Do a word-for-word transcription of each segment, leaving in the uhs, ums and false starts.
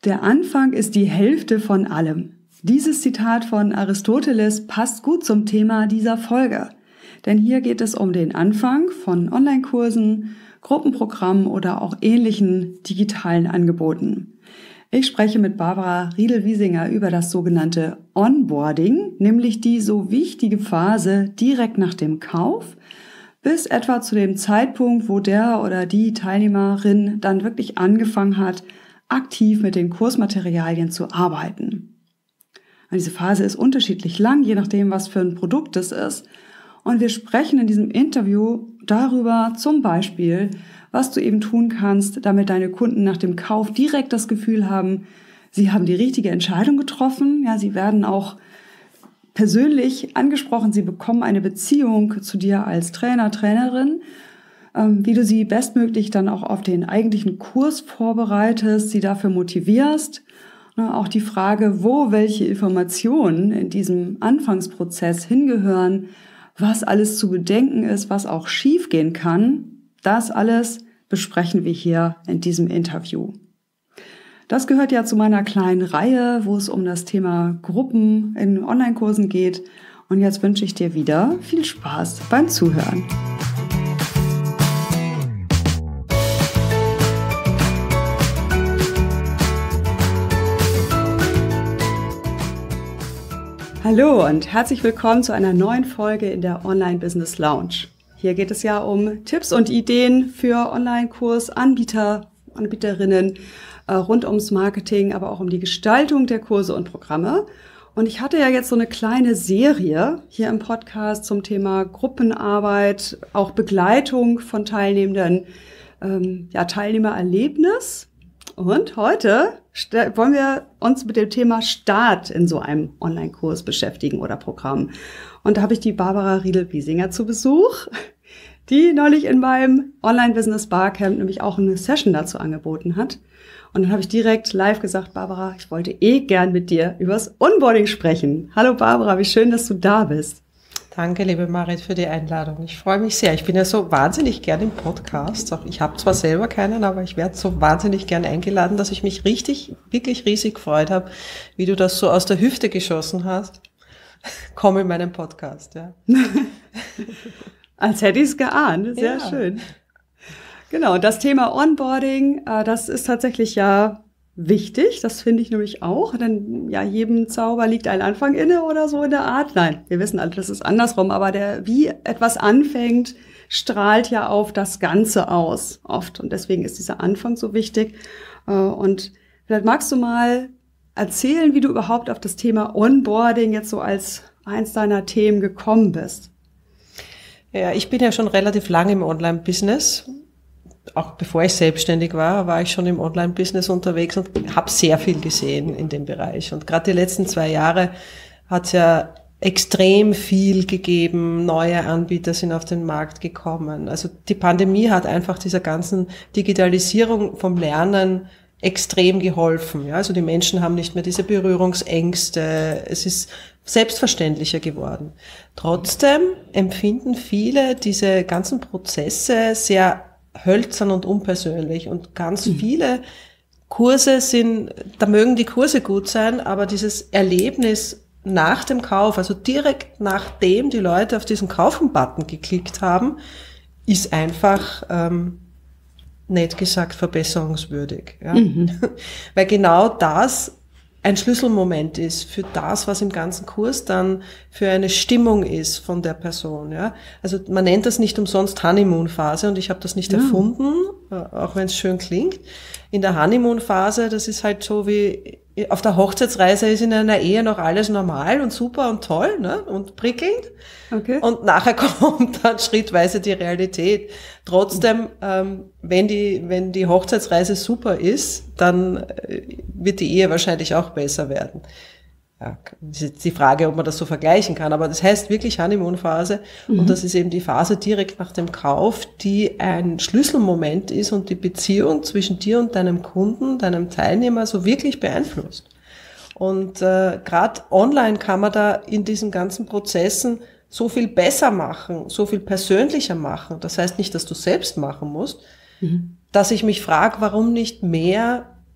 Der Anfang ist die Hälfte von allem. Dieses Zitat von Aristoteles passt gut zum Thema dieser Folge. Denn hier geht es um den Anfang von Online-Kursen, Gruppenprogrammen oder auch ähnlichen digitalen Angeboten. Ich spreche mit Barbara Riedel-Wiesinger über das sogenannte Onboarding, nämlich die so wichtige Phase direkt nach dem Kauf bis etwa zu dem Zeitpunkt, wo der oder die Teilnehmerin dann wirklich angefangen hat, aktiv mit den Kursmaterialien zu arbeiten. Und diese Phase ist unterschiedlich lang, je nachdem, was für ein Produkt es ist. Und wir sprechen in diesem Interview darüber, zum Beispiel, was du eben tun kannst, damit deine Kunden nach dem Kauf direkt das Gefühl haben, sie haben die richtige Entscheidung getroffen. Ja, sie werden auch persönlich angesprochen, sie bekommen eine Beziehung zu dir als Trainer, Trainerin, wie du sie bestmöglich dann auch auf den eigentlichen Kurs vorbereitest, sie dafür motivierst. Auch die Frage, wo welche Informationen in diesem Anfangsprozess hingehören, was alles zu bedenken ist, was auch schiefgehen kann, das alles besprechen wir hier in diesem Interview. Das gehört ja zu meiner kleinen Reihe, wo es um das Thema Gruppen in Online-Kursen geht. Und jetzt wünsche ich dir wieder viel Spaß beim Zuhören. Hallo und herzlich willkommen zu einer neuen Folge in der Online Business Lounge. Hier geht es ja um Tipps und Ideen für Online-Kursanbieter, Anbieterinnen äh, rund ums Marketing, aber auch um die Gestaltung der Kurse und Programme. Und ich hatte ja jetzt so eine kleine Serie hier im Podcast zum Thema Gruppenarbeit, auch Begleitung von Teilnehmenden, ähm, ja, Teilnehmererlebnis. Und heute wollen wir uns mit dem Thema Start in so einem Online-Kurs beschäftigen oder Programm. Und da habe ich die Barbara Riedel-Wiesinger zu Besuch, die neulich in meinem Online-Business Barcamp nämlich auch eine Session dazu angeboten hat. Und dann habe ich direkt live gesagt, Barbara, ich wollte eh gern mit dir übers Onboarding sprechen. Hallo Barbara, wie schön, dass du da bist. Danke, liebe Marit, für die Einladung. Ich freue mich sehr. Ich bin ja so wahnsinnig gern im Podcast. Auch ich habe zwar selber keinen, aber ich werde so wahnsinnig gern eingeladen, dass ich mich richtig, wirklich riesig gefreut habe, wie du das so aus der Hüfte geschossen hast. Komm in meinen Podcast, ja. Als hätte ich es geahnt. Sehr ja. Schön. Genau, das Thema Onboarding, das ist tatsächlich ja wichtig, das finde ich nämlich auch, denn ja, jedem Zauber liegt ein Anfang inne oder so in der Art. Nein, wir wissen alle, das ist andersrum, aber der, wie etwas anfängt, strahlt ja auf das Ganze aus, oft. Und deswegen ist dieser Anfang so wichtig. Und vielleicht magst du mal erzählen, wie du überhaupt auf das Thema Onboarding jetzt so als eins deiner Themen gekommen bist. Ja, ich bin ja schon relativ lange im Online-Business. Auch bevor ich selbstständig war, war ich schon im Online-Business unterwegs und habe sehr viel gesehen in dem Bereich. Und gerade die letzten zwei Jahre hat es ja extrem viel gegeben. Neue Anbieter sind auf den Markt gekommen. Also die Pandemie hat einfach dieser ganzen Digitalisierung vom Lernen extrem geholfen. Ja, also die Menschen haben nicht mehr diese Berührungsängste. Es ist selbstverständlicher geworden. Trotzdem empfinden viele diese ganzen Prozesse sehr hölzern und unpersönlich und ganz viele Kurse sind, da mögen die Kurse gut sein, aber dieses Erlebnis nach dem Kauf, also direkt nachdem die Leute auf diesen Kaufen-Button geklickt haben, ist einfach, ähm, nett gesagt, verbesserungswürdig. Ja? Mhm. Weil genau das ein Schlüsselmoment ist für das, was im ganzen Kurs dann für eine Stimmung ist von der Person. Ja, also man nennt das nicht umsonst Honeymoon-Phase und ich habe das nicht ja. erfunden, auch wenn es schön klingt. In der Honeymoon-Phase, das ist halt so wie auf der Hochzeitsreise ist in einer Ehe noch alles normal und super und toll, ne, und prickelnd. Okay. Und nachher kommt dann schrittweise die Realität. Trotzdem, ähm, wenn die, wenn die Hochzeitsreise super ist, dann äh, wird die Ehe wahrscheinlich auch besser werden. Ja, das ist jetzt die Frage, ob man das so vergleichen kann, aber das heißt wirklich Honeymoon-Phase mhm. und das ist eben die Phase direkt nach dem Kauf, die ein Schlüsselmoment ist und die Beziehung zwischen dir und deinem Kunden, deinem Teilnehmer so wirklich beeinflusst. Und äh, gerade online kann man da in diesen ganzen Prozessen so viel besser machen, so viel persönlicher machen. Das heißt nicht, dass du selbst machen musst, mhm. dass ich mich frage, warum nicht mehr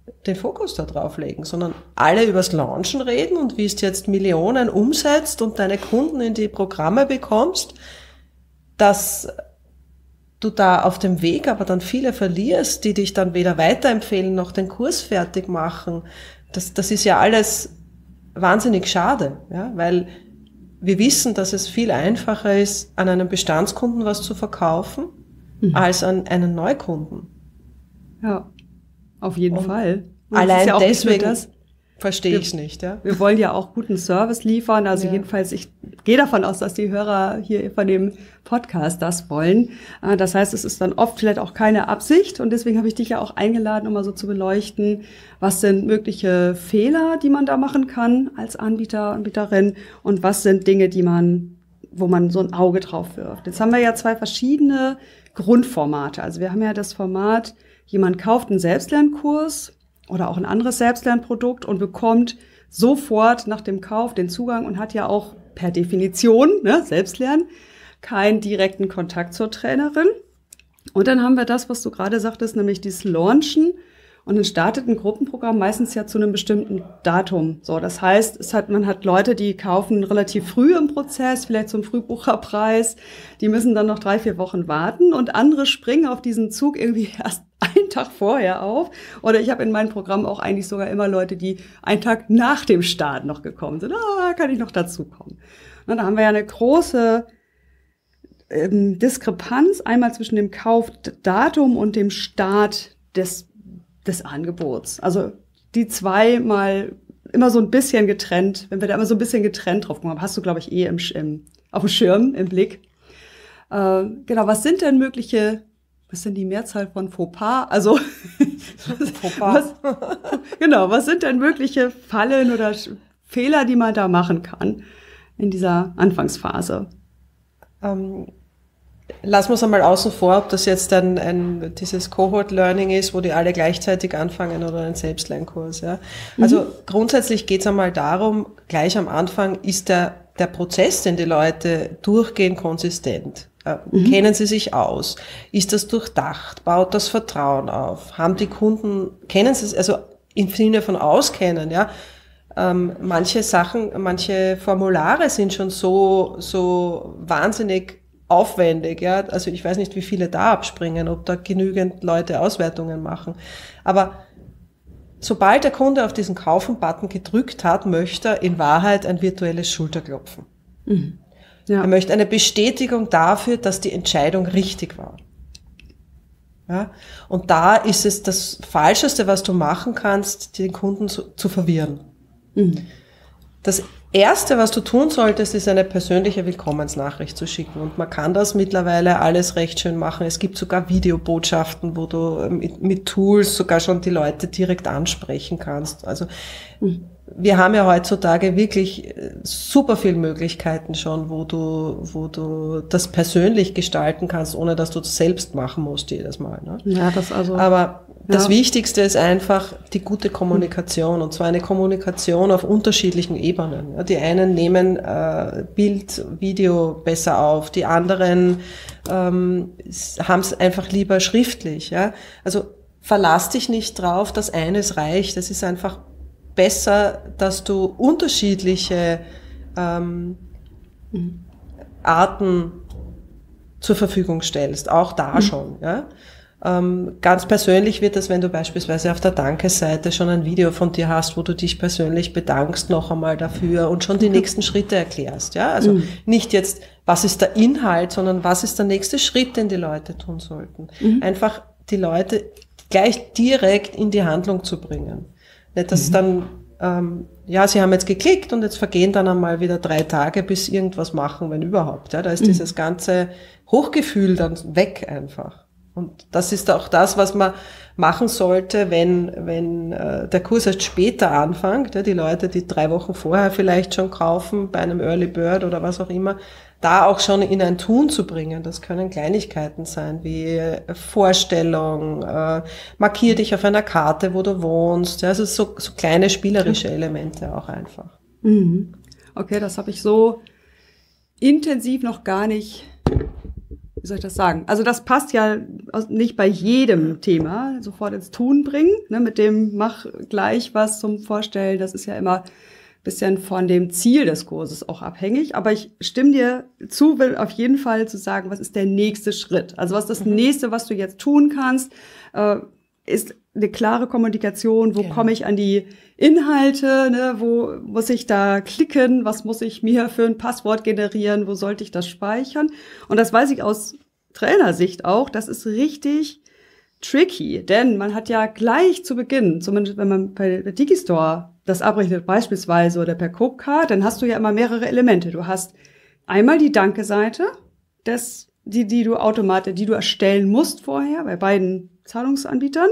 den Fokus da drauf legen, sondern alle übers Launchen reden und wie es jetzt Millionen umsetzt und deine Kunden in die Programme bekommst, dass du da auf dem Weg aber dann viele verlierst, die dich dann weder weiterempfehlen noch den Kurs fertig machen. Das, das ist ja alles wahnsinnig schade, ja, weil wir wissen, dass es viel einfacher ist, an einem Bestandskunden was zu verkaufen, mhm. als an einen Neukunden. Ja, auf jeden und Fall. Und allein ja deswegen das, verstehe ich es nicht. Ja? Wir wollen ja auch guten Service liefern. Also ja. jedenfalls, ich gehe davon aus, dass die Hörer hier von dem Podcast das wollen. Das heißt, es ist dann oft vielleicht auch keine Absicht. Und deswegen habe ich dich ja auch eingeladen, um mal so zu beleuchten, was sind mögliche Fehler, die man da machen kann als Anbieter, Anbieterin, und was sind Dinge, die man, wo man so ein Auge drauf wirft. Jetzt haben wir ja zwei verschiedene Grundformate. Also wir haben ja das Format, jemand kauft einen Selbstlernkurs oder auch ein anderes Selbstlernprodukt und bekommt sofort nach dem Kauf den Zugang und hat ja auch per Definition, ne, Selbstlernen, keinen direkten Kontakt zur Trainerin. Und dann haben wir das, was du gerade sagtest, nämlich dieses Launchen. Und dann startet ein Gruppenprogramm meistens ja zu einem bestimmten Datum. So, das heißt, es hat, man hat Leute, die kaufen relativ früh im Prozess, vielleicht zum Frühbucherpreis. Die müssen dann noch drei, vier Wochen warten und andere springen auf diesen Zug irgendwie erst einen Tag vorher auf. Oder ich habe in meinem Programm auch eigentlich sogar immer Leute, die einen Tag nach dem Start noch gekommen sind. Ah, kann ich noch dazukommen. Und da haben wir ja eine große ähm, Diskrepanz einmal zwischen dem Kaufdatum und dem Start des des Angebots. Also die zwei mal immer so ein bisschen getrennt, wenn wir da immer so ein bisschen getrennt drauf gucken, hast du, glaube ich, eh im, im, auf dem Schirm, im Blick. Äh, genau, was sind denn mögliche, was sind die Mehrzahl von Fauxpas? Also, Fauxpas. Was, genau, was sind denn mögliche Fallen oder Fehler, die man da machen kann in dieser Anfangsphase? Ähm Lassen wir es einmal außen vor, ob das jetzt ein, ein dieses Cohort-Learning ist, wo die alle gleichzeitig anfangen oder ein Selbstlernkurs. Ja. Also mhm. grundsätzlich geht es einmal darum, gleich am Anfang ist der, der Prozess, den die Leute durchgehen, konsistent. Äh, mhm. Kennen sie sich aus? Ist das durchdacht? Baut das Vertrauen auf? Haben die Kunden, kennen sie es, also im Sinne von Auskennen, ja? Ähm, manche Sachen, manche Formulare sind schon so, so wahnsinnig aufwendig, ja, also ich weiß nicht, wie viele da abspringen, ob da genügend Leute Auswertungen machen, aber sobald der Kunde auf diesen Kaufen-Button gedrückt hat, möchte er in Wahrheit ein virtuelles Schulterklopfen. Mhm. Ja. Er möchte eine Bestätigung dafür, dass die Entscheidung richtig war. Ja, und da ist es das Falscheste, was du machen kannst, den Kunden zu, zu verwirren. Mhm. Das Erste, was du tun solltest, ist eine persönliche Willkommensnachricht zu schicken. Und man kann das mittlerweile alles recht schön machen. Es gibt sogar Videobotschaften, wo du mit, mit Tools sogar schon die Leute direkt ansprechen kannst. Also wir haben ja heutzutage wirklich super viele Möglichkeiten schon, wo du, wo du das persönlich gestalten kannst, ohne dass du das selbst machen musst jedes Mal. Ne? Ja, das also. Aber das ja. Wichtigste ist einfach die gute Kommunikation, und zwar eine Kommunikation auf unterschiedlichen Ebenen. Ja, die einen nehmen äh, Bild, Video besser auf, die anderen ähm, haben es einfach lieber schriftlich. Ja? Also verlass dich nicht drauf, dass eines reicht. Es ist einfach besser, dass du unterschiedliche ähm, Arten zur Verfügung stellst, auch da mhm. schon. Ja? Ähm, ganz persönlich wird das, wenn du beispielsweise auf der Danke-Seite schon ein Video von dir hast, wo du dich persönlich bedankst noch einmal dafür und schon die nächsten Schritte erklärst. Ja, also mhm. nicht jetzt, was ist der Inhalt, sondern was ist der nächste Schritt, den die Leute tun sollten. Mhm. Einfach die Leute gleich direkt in die Handlung zu bringen. Nicht, dass mhm. dann, ähm, ja, sie haben jetzt geklickt und jetzt vergehen dann einmal wieder drei Tage, bis sie irgendwas machen, wenn überhaupt. Ja, da ist mhm. dieses ganze Hochgefühl dann weg einfach. Und das ist auch das, was man machen sollte, wenn wenn äh, der Kurs erst später anfängt. Ja, die Leute, die drei Wochen vorher vielleicht schon kaufen, bei einem Early Bird oder was auch immer, da auch schon in ein Tun zu bringen. Das können Kleinigkeiten sein, wie Vorstellung, äh, markier dich auf einer Karte, wo du wohnst. Ja, also so, so kleine spielerische Elemente auch einfach. Mhm. Okay, das habe ich so intensiv noch gar nicht wie soll ich das sagen? Also das passt ja nicht bei jedem Thema sofort ins Tun bringen, ne, mit dem mach gleich was zum Vorstellen. Das ist ja immer ein bisschen von dem Ziel des Kurses auch abhängig. Aber ich stimme dir zu, will auf jeden Fall zu sagen, was ist der nächste Schritt? Also was ist das mhm. nächste, was du jetzt tun kannst, äh, ist eine klare Kommunikation. Wo ja. komme ich an die Inhalte? Ne? Wo muss ich da klicken? Was muss ich mir für ein Passwort generieren? Wo sollte ich das speichern? Und das weiß ich aus Trainersicht auch. Das ist richtig tricky, denn man hat ja gleich zu Beginn, zumindest wenn man bei der Digistore das abrechnet beispielsweise oder per Copecard, dann hast du ja immer mehrere Elemente. Du hast einmal die Danke-Seite, des, die, die du automatisch, die du erstellen musst vorher bei beiden Zahlungsanbietern.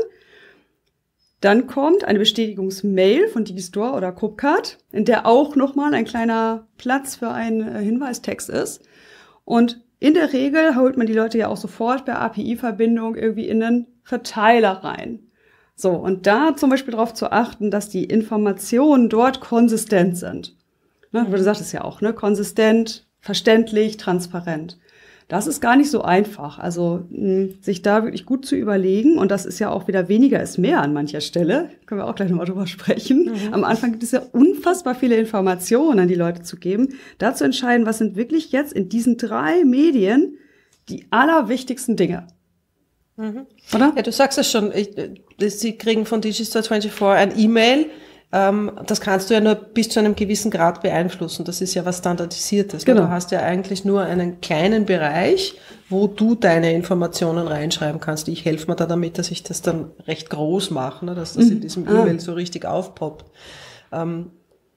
Dann kommt eine Bestätigungsmail von Digistore oder Copecard, in der auch nochmal ein kleiner Platz für einen Hinweistext ist. Und in der Regel holt man die Leute ja auch sofort per A P I-Verbindung irgendwie in einen Verteiler rein. So, und da zum Beispiel darauf zu achten, dass die Informationen dort konsistent sind. Ne, du sagtest ja auch, ne, konsistent, verständlich, transparent. Das ist gar nicht so einfach. Also mh, sich da wirklich gut zu überlegen, und das ist ja auch wieder weniger ist mehr an mancher Stelle, können wir auch gleich nochmal drüber sprechen. Mhm. Am Anfang gibt es ja unfassbar viele Informationen an die Leute zu geben. Da zu entscheiden, was sind wirklich jetzt in diesen drei Medien die allerwichtigsten Dinge. Mhm. Oder? Ja, du sagst es schon, ich, sie kriegen von Digistore vierundzwanzig ein E-Mail. Ähm, das kannst du ja nur bis zu einem gewissen Grad beeinflussen. Das ist ja was Standardisiertes. Genau. Du hast ja eigentlich nur einen kleinen Bereich, wo du deine Informationen reinschreiben kannst. Ich helfe mir da damit, dass ich das dann recht groß mache, ne, dass das mhm. in diesem E-Mail ah. so richtig aufpoppt. Ähm,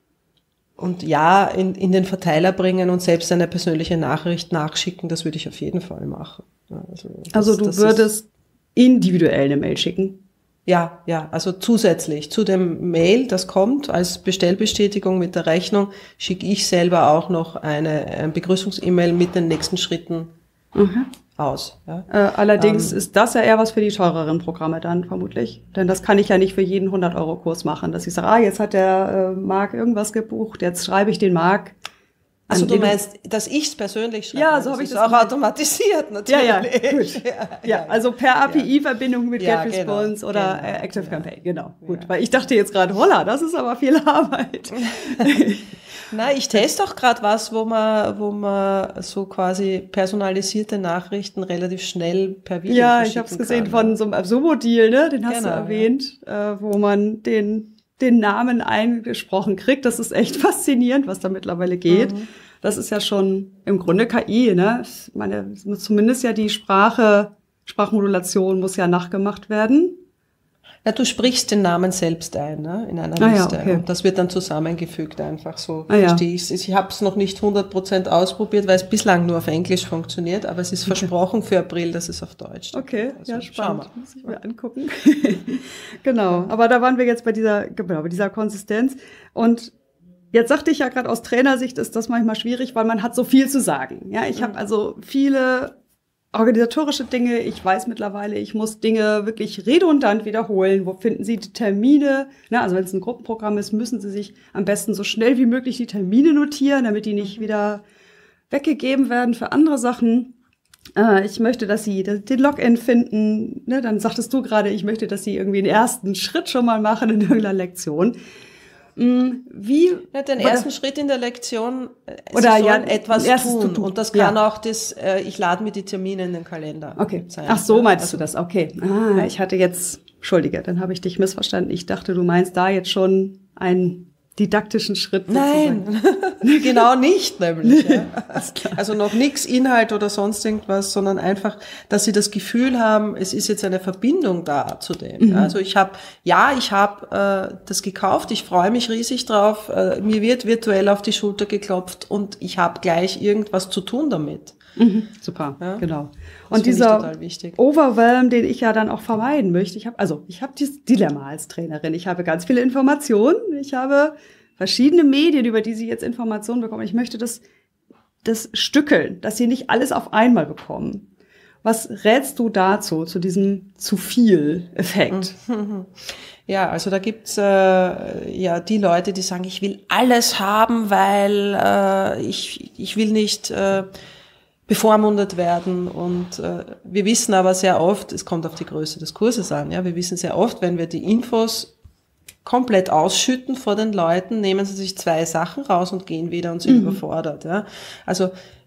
und ja, in, in den Verteiler bringen und selbst eine persönliche Nachricht nachschicken, das würde ich auf jeden Fall machen. Also, das, also du würdest individuell eine Mail schicken? Ja, ja, also zusätzlich zu dem Mail, das kommt als Bestellbestätigung mit der Rechnung, schicke ich selber auch noch eine, eine Begrüßungs-E-Mail mit den nächsten Schritten mhm. aus. Ja. Äh, allerdings ähm, ist das ja eher was für die teureren Programme dann vermutlich. Denn das kann ich ja nicht für jeden hundert-Euro-Kurs machen, dass ich sage, ah, jetzt hat der äh, Marc irgendwas gebucht, jetzt schreibe ich den Marc. Also du meinst, dass ich es persönlich schreibe? Ja, so habe ich das auch gemeint. Automatisiert natürlich. Ja, ja, gut. Ja, ja, also per A P I-Verbindung mit ja, GetResponse genau, oder genau, ActiveCampaign, genau. Ja. Gut, weil ich dachte jetzt gerade, holla, das ist aber viel Arbeit. Nein, ich teste auch gerade was, wo man, wo man so quasi personalisierte Nachrichten relativ schnell per Video Ja, ich habe es gesehen kann, von ja. so einem Absumo-Deal, ne? Den hast genau, du erwähnt, ja. äh, wo man den den Namen eingesprochen kriegt. Das ist echt faszinierend, was da mittlerweile geht. Mhm. Das ist ja schon im Grunde K I, ne? Ich meine, zumindest ja die Sprache, Sprachmodulation muss ja nachgemacht werden. Ja, du sprichst den Namen selbst ein, ne, in einer ah, Liste. Ja, okay. Und das wird dann zusammengefügt einfach so. Ah, verstehe ja. ich es. Ich habe es noch nicht hundert Prozent ausprobiert, weil es bislang nur auf Englisch funktioniert, aber es ist okay. versprochen für April, dass es auf Deutsch Okay, also, ja, spannend. Muss ich mir angucken. Genau, aber da waren wir jetzt bei dieser, genau, bei dieser Konsistenz. Und jetzt sagte ich ja gerade, aus Trainersicht ist das manchmal schwierig, weil man hat so viel zu sagen. Ja, ich mhm. habe also viele organisatorische Dinge. Ich weiß mittlerweile, ich muss Dinge wirklich redundant wiederholen. Wo finden Sie die Termine? Na, also wenn es ein Gruppenprogramm ist, müssen Sie sich am besten so schnell wie möglich die Termine notieren, damit die nicht wieder weggegeben werden für andere Sachen. Äh, ich möchte, dass Sie den Login finden. Ne, dann sagtest du gerade, ich möchte, dass Sie irgendwie einen ersten Schritt schon mal machen in irgendeiner Lektion. Wie ja, den ersten oder, Schritt in der Lektion, Sie oder sollen ja, etwas tun. tun. Und das kann ja. auch das, äh, ich lade mir die Termine in den Kalender okay. sein. Ach so, meinst also, du das? Okay. Ah, ich hatte jetzt, Entschuldige, dann habe ich dich missverstanden. Ich dachte, du meinst da jetzt schon einen didaktischen Schritt. Nein, genau nicht nämlich. Ja. Also noch nichts Inhalt oder sonst irgendwas, sondern einfach, dass sie das Gefühl haben, es ist jetzt eine Verbindung da zu dem. Mhm. Also ich habe, ja, ich habe äh, das gekauft, ich freue mich riesig drauf, äh, mir wird virtuell auf die Schulter geklopft und ich habe gleich irgendwas zu tun damit. Mhm, super, ja? Genau. Das und dieser Overwhelm, den ich ja dann auch vermeiden möchte. Ich habe also, ich habe dieses Dilemma als Trainerin. Ich habe ganz viele Informationen. Ich habe verschiedene Medien, über die Sie jetzt Informationen bekommen. Ich möchte das, das stückeln, dass Sie nicht alles auf einmal bekommen. Was rätst du dazu, zu diesem zu viel Effekt? Ja, also da gibt's äh, ja die Leute, die sagen, ich will alles haben, weil äh, ich ich will nicht äh, bevormundet werden. Und äh, wir wissen aber sehr oft, es kommt auf die Größe des Kurses an, ja, wir wissen sehr oft, wenn wir die Infos komplett ausschütten vor den Leuten, nehmen sie sich zwei Sachen raus und gehen wieder und sind mhm. überfordert. Ja. Also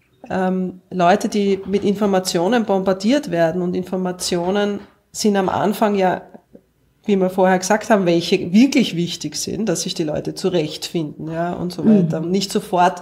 ähm, Leute, die mit Informationen bombardiert werden, und Informationen sind am Anfang ja, wie wir vorher gesagt haben, welche wirklich wichtig sind, dass sich die Leute zurechtfinden, ja, und so weiter. Mhm. Nicht sofort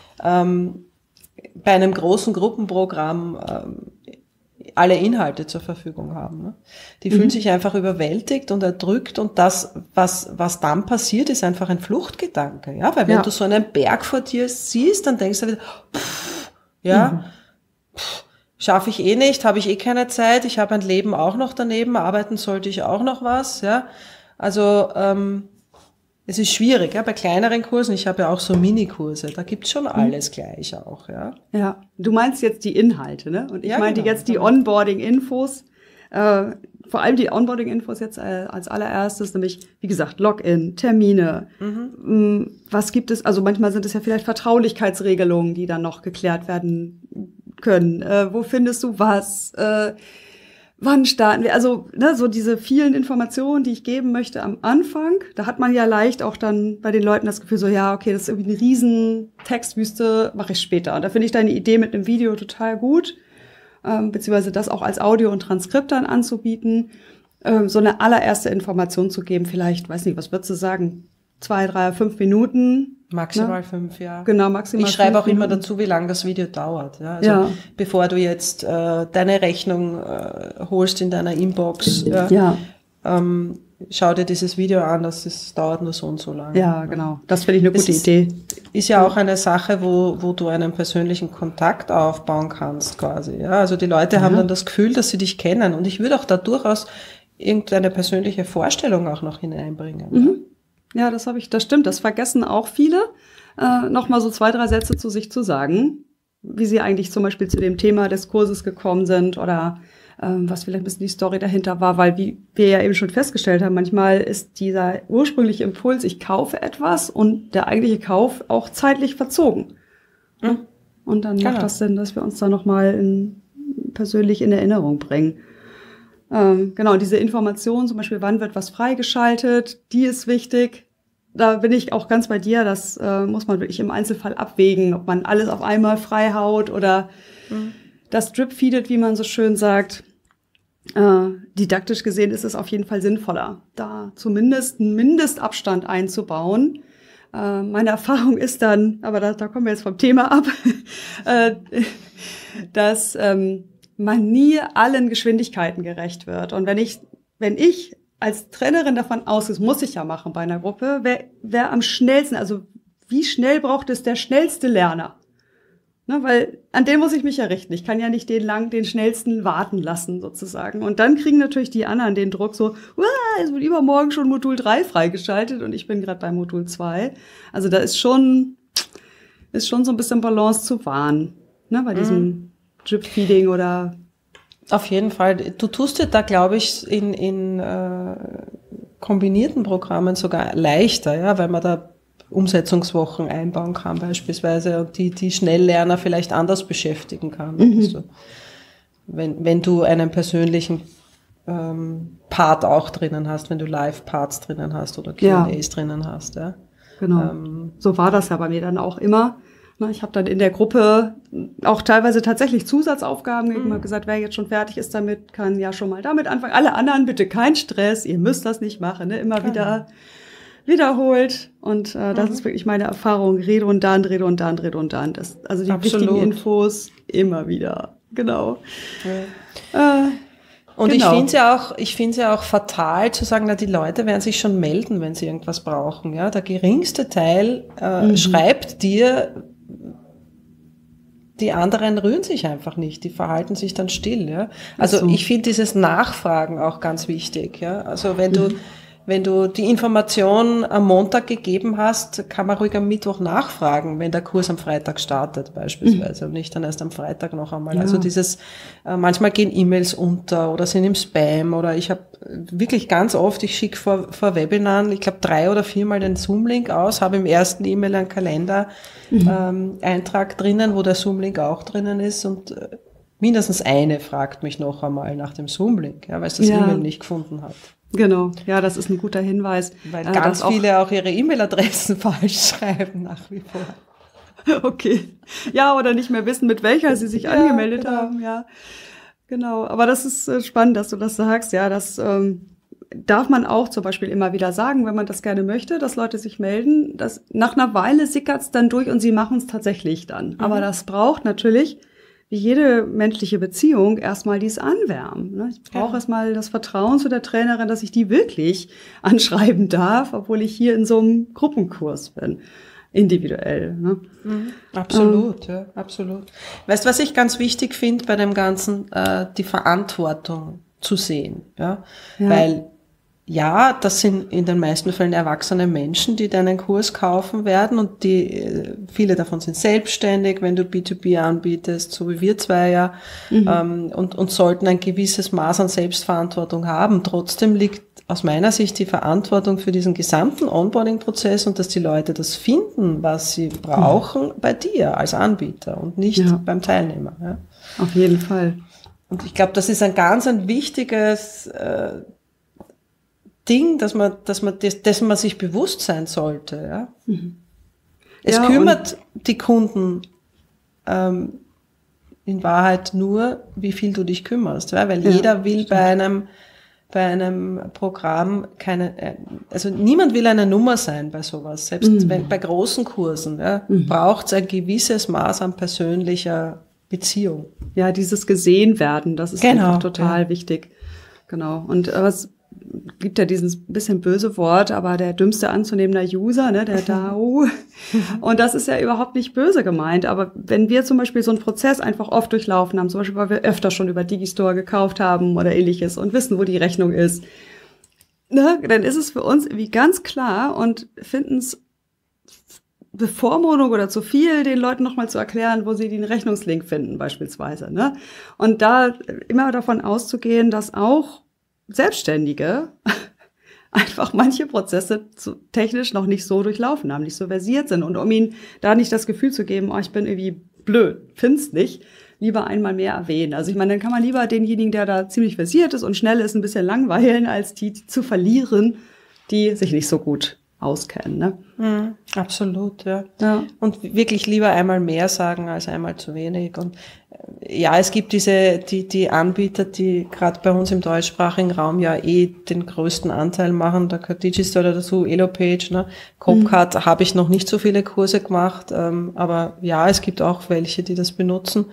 ähm, bei einem großen Gruppenprogramm ähm, alle Inhalte zur Verfügung haben. Ne? Die mhm. fühlen sich einfach überwältigt und erdrückt, und das, was was dann passiert, ist einfach ein Fluchtgedanke. Ja, weil wenn ja. du so einen Berg vor dir siehst, dann denkst du wieder, pff, ja, mhm. pff, schaffe ich eh nicht, habe ich eh keine Zeit, ich habe ein Leben auch noch daneben, arbeiten sollte ich auch noch was. Ja, also ähm, es ist schwierig, ja, bei kleineren Kursen, ich habe ja auch so Minikurse, da gibt's schon alles mhm. gleich auch, ja. Ja, du meinst jetzt die Inhalte, ne? Und ich ja, meinte genau, jetzt die genau. Onboarding-Infos, äh, vor allem die Onboarding-Infos jetzt äh, als allererstes, nämlich, wie gesagt, Login, Termine, mhm. was gibt es, also manchmal sind es ja vielleicht Vertraulichkeitsregelungen, die dann noch geklärt werden können, äh, wo findest du was, äh, wann starten wir? Also ne, so diese vielen Informationen, die ich geben möchte am Anfang, da hat man ja leicht auch dann bei den Leuten das Gefühl so, ja, okay, das ist irgendwie eine riesen Textwüste, mache ich später. Und da finde ich deine Idee mit einem Video total gut, ähm, beziehungsweise das auch als Audio und Transkript dann anzubieten, ähm, so eine allererste Information zu geben, vielleicht, weiß nicht, was würdest du sagen, zwei, drei, fünf Minuten? Maximal ne? fünf, ja. Genau, maximal Ich schreibe auch Minuten. immer dazu, wie lange das Video dauert. Ja? Also ja. bevor du jetzt äh, deine Rechnung äh, holst in deiner Inbox, ja, ja. Ähm, schau dir dieses Video an, das ist, dauert nur so und so lange. Ja, genau. Das finde ich eine gute ist, Idee. Ist ja auch eine Sache, wo, wo du einen persönlichen Kontakt aufbauen kannst quasi. Ja? Also die Leute ja. haben dann das Gefühl, dass sie dich kennen. Und ich würde auch da durchaus irgendeine persönliche Vorstellung auch noch hineinbringen. Mhm. Ja, das habe ich, das stimmt. Das vergessen auch viele, äh, noch mal so zwei, drei Sätze zu sich zu sagen, wie sie eigentlich zum Beispiel zu dem Thema des Kurses gekommen sind oder ähm, was vielleicht ein bisschen die Story dahinter war, weil wie wir ja eben schon festgestellt haben, manchmal ist dieser ursprüngliche Impuls, ich kaufe etwas und der eigentliche Kauf auch zeitlich verzogen. Mhm. Und dann genau. macht das Sinn, dass wir uns da noch mal in, persönlich in Erinnerung bringen. Ähm, genau, diese Information, zum Beispiel, wann wird was freigeschaltet, die ist wichtig. Da bin ich auch ganz bei dir, das äh, muss man wirklich im Einzelfall abwägen, ob man alles auf einmal frei haut oder mhm. das drip-feedet, wie man so schön sagt. Äh, didaktisch gesehen ist es auf jeden Fall sinnvoller, da zumindest einen Mindestabstand einzubauen. Äh, meine Erfahrung ist dann, aber da, da kommen wir jetzt vom Thema ab, äh, dass ähm, man nie allen Geschwindigkeiten gerecht wird. Und wenn ich, wenn ich als Trainerin davon ausgehe, das muss ich ja machen bei einer Gruppe, wer, wer am schnellsten, also wie schnell braucht es der schnellste Lerner? Ne, weil an den muss ich mich ja richten. Ich kann ja nicht den lang, den schnellsten warten lassen sozusagen. Und dann kriegen natürlich die anderen den Druck so, es wird übermorgen schon Modul drei freigeschaltet und ich bin gerade bei Modul zwei. Also da ist schon, ist schon so ein bisschen Balance zu wahren, ne, bei diesem mhm. Drip-Feeding oder... Auf jeden Fall. Du tust dir da, glaube ich, in, in äh, kombinierten Programmen sogar leichter, ja, weil man da Umsetzungswochen einbauen kann beispielsweise und die, die Schnelllerner vielleicht anders beschäftigen kann. Mhm. Also, wenn, wenn du einen persönlichen ähm, Part auch drinnen hast, wenn du Live-Parts drinnen hast oder Q and A's ja. drinnen hast. Ja. Genau. Ähm, so war das ja bei mir dann auch immer. Ich habe dann in der Gruppe auch teilweise tatsächlich Zusatzaufgaben gegeben, mhm. habe gesagt, wer jetzt schon fertig ist damit, kann ja schon mal damit anfangen. Alle anderen bitte kein Stress, ihr müsst das nicht machen, ne? Immer genau. wieder wiederholt. Und äh, das mhm. ist wirklich meine Erfahrung, redundant, redundant, redundant. Das, also die Absolut. wichtigen Infos immer wieder, genau. Ja. Äh, Und genau. ich finde es ja auch, ich finde es ja auch fatal zu sagen, na, die Leute werden sich schon melden, wenn sie irgendwas brauchen. Ja, der geringste Teil äh, mhm. schreibt dir, die anderen rühren sich einfach nicht, die verhalten sich dann still. Ja, also so. Ich finde dieses Nachfragen auch ganz wichtig. Ja, also wenn du, wenn du die Information am Montag gegeben hast, kann man ruhig am Mittwoch nachfragen, wenn der Kurs am Freitag startet beispielsweise, mhm. und nicht dann erst am Freitag noch einmal. Ja. Also dieses, äh, manchmal gehen E-Mails unter oder sind im Spam, oder ich habe wirklich ganz oft, ich schicke vor, vor Webinaren, ich glaube drei oder viermal den Zoom-Link aus, habe im ersten E-Mail einen Kalender-Eintrag mhm. ähm, drinnen, wo der Zoom-Link auch drinnen ist, und äh, mindestens eine fragt mich noch einmal nach dem Zoom-Link, ja, weil es das ja. E-Mail nicht gefunden hat. Genau, ja, das ist ein guter Hinweis. Weil äh, ganz viele auch, auch ihre E-Mail-Adressen falsch schreiben nach wie vor. Okay. Ja, oder nicht mehr wissen, mit welcher sie sich ja, angemeldet genau. haben, ja. Genau, aber das ist äh, spannend, dass du das sagst, ja, das ähm, darf man auch zum Beispiel immer wieder sagen, wenn man das gerne möchte, dass Leute sich melden. Dass nach einer Weile sickert's dann durch und sie machen es tatsächlich dann. Mhm. Aber das braucht natürlich, wie jede menschliche Beziehung, erstmal dieses Anwärmen. Ich brauche ja. erstmal das Vertrauen zu der Trainerin, dass ich die wirklich anschreiben darf, obwohl ich hier in so einem Gruppenkurs bin. Individuell. Ne? Mhm. Absolut, ähm. ja, absolut. Weißt du, was ich ganz wichtig finde bei dem Ganzen? Äh, die Verantwortung zu sehen. Ja? ja. Weil ja, das sind in den meisten Fällen erwachsene Menschen, die deinen Kurs kaufen werden, und die, viele davon sind selbstständig, wenn du B zwei B anbietest, so wie wir zwei ja, mhm. ähm, und, und sollten ein gewisses Maß an Selbstverantwortung haben. Trotzdem liegt aus meiner Sicht die Verantwortung für diesen gesamten Onboarding-Prozess und dass die Leute das finden, was sie brauchen, mhm. bei dir als Anbieter und nicht ja. beim Teilnehmer. Ja. Auf jeden Fall. Und ich glaube, das ist ein ganz ein wichtiges äh, Ding, dass man, dass man, des, dessen man sich bewusst sein sollte, ja. Mhm. Es ja, kümmert die Kunden, ähm, in Wahrheit nur, wie viel du dich kümmerst, ja, weil ja, jeder will stimmt. bei einem, bei einem Programm keine, also niemand will eine Nummer sein bei sowas, selbst mhm. wenn, bei großen Kursen, ja, mhm. braucht es ein gewisses Maß an persönlicher Beziehung. Ja, dieses Gesehen-Werden, das ist genau, einfach total ja. wichtig. Genau. Und was, gibt ja dieses bisschen böse Wort, aber der dümmste anzunehmender User, ne, der D A O. Und das ist ja überhaupt nicht böse gemeint. Aber wenn wir zum Beispiel so einen Prozess einfach oft durchlaufen haben, zum Beispiel, weil wir öfter schon über Digistore gekauft haben oder ähnliches und wissen, wo die Rechnung ist, ne, dann ist es für uns irgendwie ganz klar und finden es Bevormundung oder zu viel, den Leuten nochmal zu erklären, wo sie den Rechnungslink finden beispielsweise. Ne? Und da immer davon auszugehen, dass auch Selbstständige einfach manche Prozesse zu, technisch noch nicht so durchlaufen haben, nicht so versiert sind. Und um ihnen da nicht das Gefühl zu geben, oh, ich bin irgendwie blöd, find's nicht, lieber einmal mehr erwähnen. Also ich meine, dann kann man lieber denjenigen, der da ziemlich versiert ist und schnell ist, ein bisschen langweilen, als die, die zu verlieren, die sich nicht so gut auskennen. Ne? Mhm, absolut, ja. ja. Und wirklich lieber einmal mehr sagen als einmal zu wenig. Und ja, es gibt diese die die Anbieter, die gerade bei uns im deutschsprachigen Raum ja eh den größten Anteil machen. Da gehört Digistore dazu, Elopage, ne? Copecard mhm. habe ich noch nicht so viele Kurse gemacht, ähm, aber ja, es gibt auch welche, die das benutzen.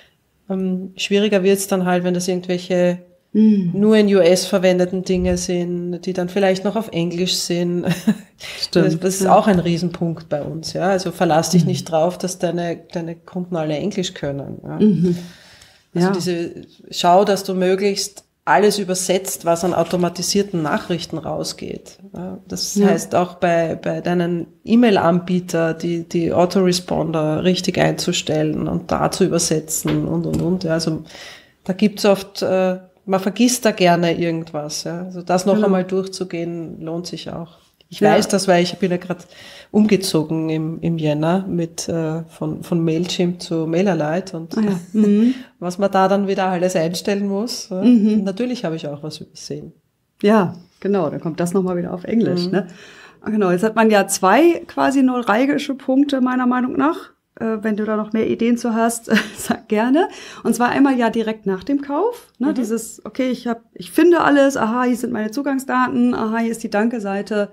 Ähm, schwieriger wird's dann halt, wenn das irgendwelche mhm. nur in U S verwendeten Dinge sind, die dann vielleicht noch auf Englisch sind. Stimmt. Das, das ist ja. auch ein Riesenpunkt bei uns, ja. Also verlass dich mhm. nicht drauf, dass deine, deine Kunden alle Englisch können. Ja. Mhm. Also ja. diese, schau, dass du möglichst alles übersetzt, was an automatisierten Nachrichten rausgeht. Ja. Das ja. heißt auch bei, bei deinen E-Mail-Anbieter, die, die Autoresponder richtig einzustellen und da zu übersetzen und, und, und. Ja. Also, da gibt's oft, äh, man vergisst da gerne irgendwas. Ja. Also das noch genau. einmal durchzugehen, lohnt sich auch. Ich ja. weiß das, weil ich bin ja gerade umgezogen im, im Jänner mit äh, von, von Mailchimp zu MailerLite und ah ja. mhm. was man da dann wieder alles einstellen muss. Ja. Mhm. Natürlich habe ich auch was übersehen. Ja, genau, dann kommt das nochmal wieder auf Englisch. Mhm. Ne? Genau, jetzt hat man ja zwei quasi neuralgische Punkte meiner Meinung nach. Äh, wenn du da noch mehr Ideen zu hast, sag gerne. Und zwar einmal ja direkt nach dem Kauf. Ne? Mhm. Dieses, okay, ich hab, ich finde alles, aha, hier sind meine Zugangsdaten, aha, hier ist die Danke-Seite.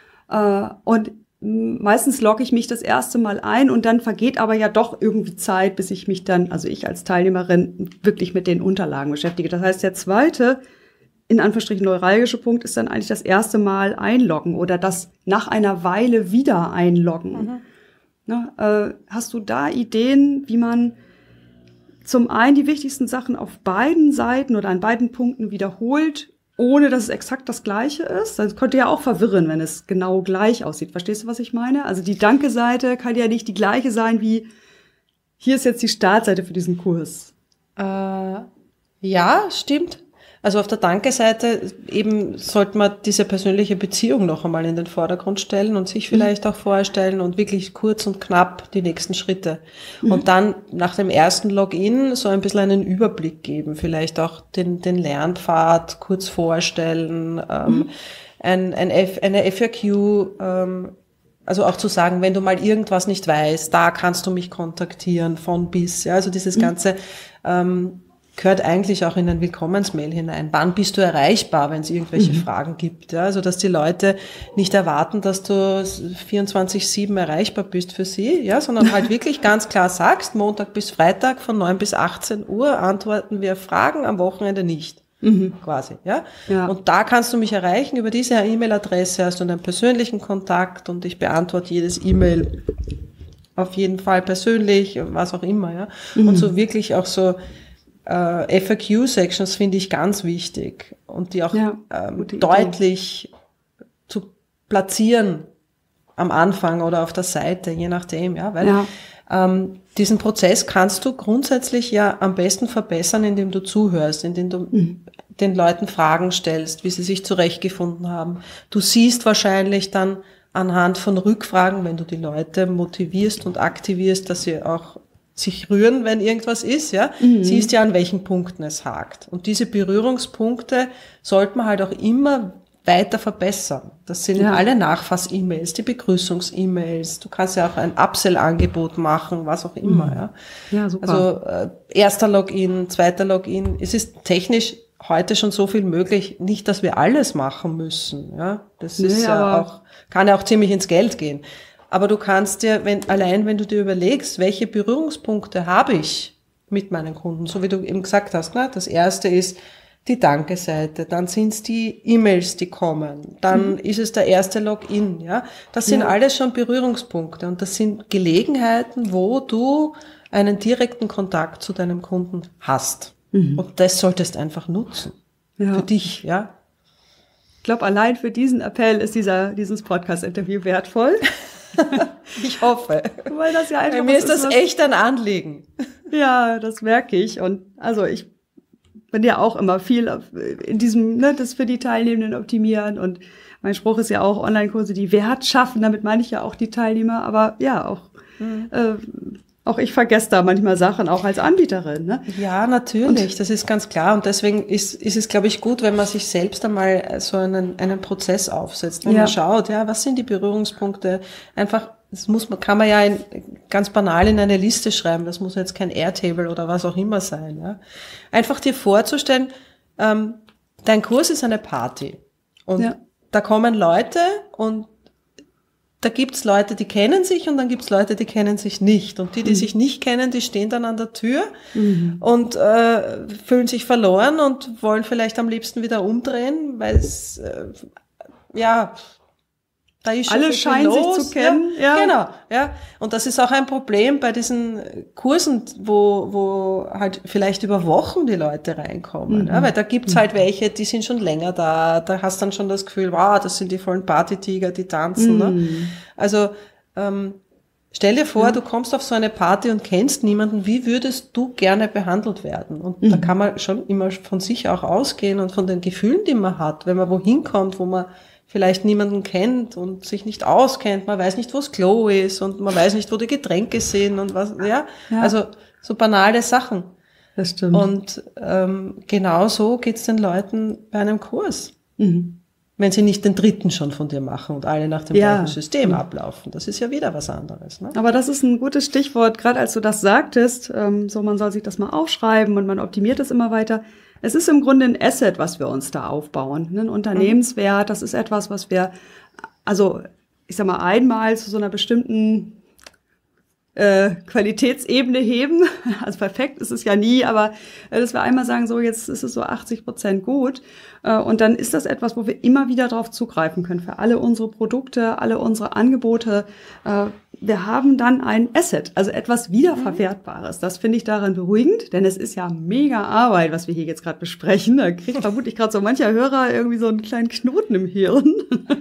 Äh, und meistens logge ich mich das erste Mal ein und dann vergeht aber ja doch irgendwie Zeit, bis ich mich dann, also ich als Teilnehmerin, wirklich mit den Unterlagen beschäftige. Das heißt, der zweite, in Anführungsstrichen neuralgische Punkt, ist dann eigentlich das erste Mal einloggen oder das nach einer Weile wieder einloggen. Mhm. Ne, äh, hast du da Ideen, wie man zum einen die wichtigsten Sachen auf beiden Seiten oder an beiden Punkten wiederholt ohne dass es exakt das Gleiche ist. Das könnte ja auch verwirren, wenn es genau gleich aussieht. Verstehst du, was ich meine? Also die Danke-Seite kann ja nicht die gleiche sein wie, hier ist jetzt die Startseite für diesen Kurs. Äh, ja, stimmt. Also auf der Danke-Seite eben sollte man diese persönliche Beziehung noch einmal in den Vordergrund stellen und sich vielleicht mhm. auch vorstellen und wirklich kurz und knapp die nächsten Schritte. Mhm. Und dann nach dem ersten Login so ein bisschen einen Überblick geben, vielleicht auch den, den Lernpfad kurz vorstellen, ähm, mhm. ein, ein F, eine F A Q, ähm, also auch zu sagen, wenn du mal irgendwas nicht weißt, da kannst du mich kontaktieren, von bis. Ja, also dieses mhm. ganze ähm, gehört eigentlich auch in ein Willkommensmail hinein. Wann bist du erreichbar, wenn es irgendwelche mhm. Fragen gibt? Ja, also dass die Leute nicht erwarten, dass du vierundzwanzig sieben erreichbar bist für sie, ja, sondern halt wirklich ganz klar sagst, Montag bis Freitag von neun bis achtzehn Uhr antworten wir Fragen, am Wochenende nicht. Mhm. Quasi, ja? ja. Und da kannst du mich erreichen. Über diese E-Mail-Adresse hast du einen persönlichen Kontakt und ich beantworte jedes E-Mail auf jeden Fall persönlich, was auch immer, ja. Mhm. Und so wirklich auch so F A Q-Sections finde ich ganz wichtig und die auch ja, ähm, deutlich zu platzieren am Anfang oder auf der Seite, je nachdem, ja, weil ja. Ähm, diesen Prozess kannst du grundsätzlich ja am besten verbessern, indem du zuhörst, indem du mhm. den Leuten Fragen stellst, wie sie sich zurechtgefunden haben. Du siehst wahrscheinlich dann anhand von Rückfragen, wenn du die Leute motivierst und aktivierst, dass sie auch sich rühren, wenn irgendwas ist, ja, mhm. siehst ja, an welchen Punkten es hakt. Und diese Berührungspunkte sollte man halt auch immer weiter verbessern. Das sind ja. alle Nachfass-E-Mails, die Begrüßungs-E-Mails. Du kannst ja auch ein Upsell-Angebot machen, was auch immer, mhm. ja. Ja, super. Also, äh, erster Login, zweiter Login. Es ist technisch heute schon so viel möglich. Nicht, dass wir alles machen müssen, ja. Das ist ja, ja auch, kann ja auch ziemlich ins Geld gehen. Aber du kannst dir, wenn, allein wenn du dir überlegst, welche Berührungspunkte habe ich mit meinen Kunden, so wie du eben gesagt hast, ne? Das erste ist die Danke-Seite, dann sind es die E-Mails, die kommen, dann mhm. ist es der erste Login, ja. Das sind ja. alles schon Berührungspunkte und das sind Gelegenheiten, wo du einen direkten Kontakt zu deinem Kunden hast. Mhm. Und das solltest einfach nutzen. Ja. Für dich, ja. Ich glaube, allein für diesen Appell ist dieser, dieses Podcast-Interview wertvoll. Ich hoffe. Weil das ja einfach Bei mir ist das ist, echt ein Anliegen. Ja, das merke ich. Und also ich bin ja auch immer viel in diesem, ne, das für die Teilnehmenden optimieren. Und mein Spruch ist ja auch Online-Kurse, die Wert schaffen. Damit meine ich ja auch die Teilnehmer. Aber ja, auch, mhm. äh, auch ich vergesse da manchmal Sachen, auch als Anbieterin. Ne? Ja, natürlich, und das ist ganz klar. Und deswegen ist, ist es, glaube ich, gut, wenn man sich selbst einmal so einen, einen Prozess aufsetzt, wenn ja. man schaut, ja, was sind die Berührungspunkte? Einfach, das muss man, kann man ja in, ganz banal in eine Liste schreiben. Das muss jetzt kein Airtable oder was auch immer sein. Ja? Einfach dir vorzustellen, ähm, dein Kurs ist eine Party. Und ja. da kommen Leute und da gibt's Leute, die kennen sich und dann gibt's Leute, die kennen sich nicht. Und die, die mhm. sich nicht kennen, die stehen dann an der Tür mhm. und äh, fühlen sich verloren und wollen vielleicht am liebsten wieder umdrehen, weil es, äh, ja, da ist schon alle so scheinen los. sich zu kennen. Ja, ja. Genau, ja. Und das ist auch ein Problem bei diesen Kursen, wo, wo halt vielleicht über Wochen die Leute reinkommen. Mhm. Ja, weil da gibt's halt welche, die sind schon länger da. Da hast dann schon das Gefühl, wow, das sind die vollen Partytiger, die tanzen. Mhm. Ne? Also ähm, stell dir vor, mhm. du kommst auf so eine Party und kennst niemanden. Wie würdest du gerne behandelt werden? Und mhm. da kann man schon immer von sich auch ausgehen und von den Gefühlen, die man hat, wenn man wohin kommt, wo man vielleicht niemanden kennt und sich nicht auskennt, man weiß nicht, wo das Klo ist und man weiß nicht, wo die Getränke sind und was, ja, ja. Also so banale Sachen. Das stimmt. Und ähm, genau so geht's den Leuten bei einem Kurs. Mhm. Wenn sie nicht den dritten schon von dir machen und alle nach dem ja. gleichen System mhm. ablaufen. Das ist ja wieder was anderes. Ne? Aber das ist ein gutes Stichwort, gerade als du das sagtest, ähm, so man soll sich das mal aufschreiben und man optimiert es immer weiter. Es ist im Grunde ein Asset, was wir uns da aufbauen. Ein Unternehmenswert, das ist etwas, was wir, also ich sag mal, einmal zu so einer bestimmten äh, Qualitätsebene heben. Also perfekt ist es ja nie, aber äh, dass wir einmal sagen, so jetzt ist es so achtzig Prozent gut. Äh, und dann ist das etwas, wo wir immer wieder drauf zugreifen können für alle unsere Produkte, alle unsere Angebote. Äh, wir haben dann ein Asset, also etwas Wiederverwertbares. Das finde ich daran beruhigend, denn es ist ja mega Arbeit, was wir hier jetzt gerade besprechen. Da kriegt vermutlich gerade so mancher Hörer irgendwie so einen kleinen Knoten im Hirn.